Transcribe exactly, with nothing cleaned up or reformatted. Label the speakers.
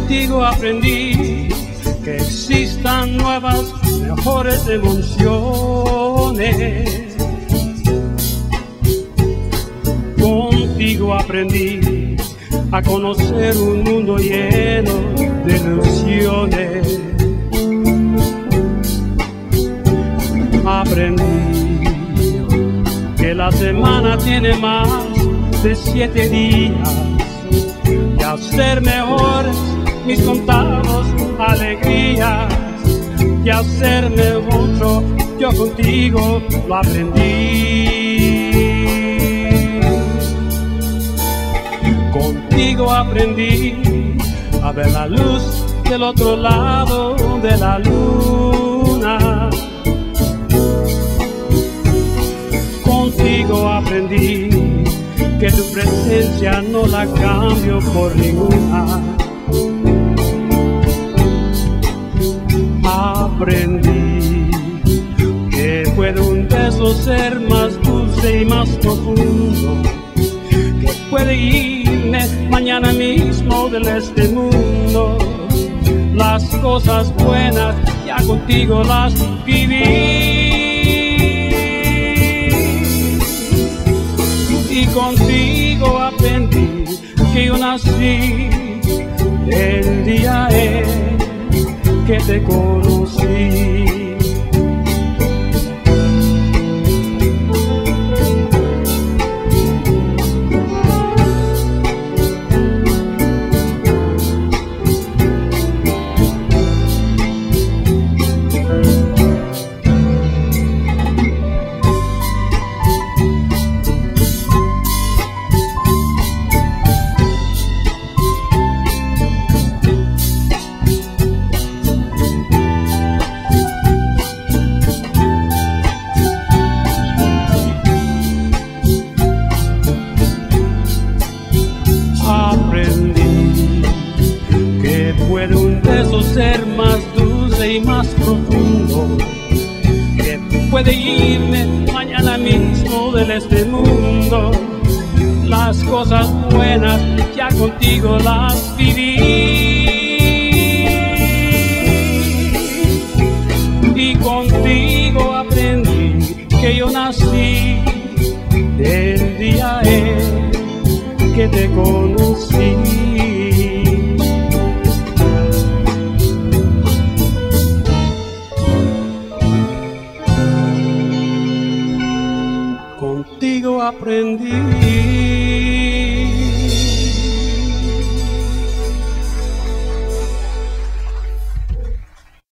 Speaker 1: Contigo aprendí que existan nuevas, mejores emociones. Contigo aprendí a conocer un mundo lleno de ilusiones. Aprendí que la semana tiene más de siete días y hacer mejores mis contados alegrías y hacerme mucho, yo contigo lo aprendí. Contigo aprendí a ver la luz del otro lado de la luna. Contigo aprendí que tu presencia no la cambio por ninguna. Aprendí que puede un beso ser más dulce y más profundo, que puede irme mañana mismo de este mundo. Las cosas buenas ya contigo las viví. Y contigo aprendí que yo nací el día en que te conocí. Puede un beso ser más dulce y más profundo, que puede irme mañana mismo de este mundo. Las cosas buenas ya contigo las viví. Y contigo aprendí que yo nací el día en que te conocí. Contigo aprendí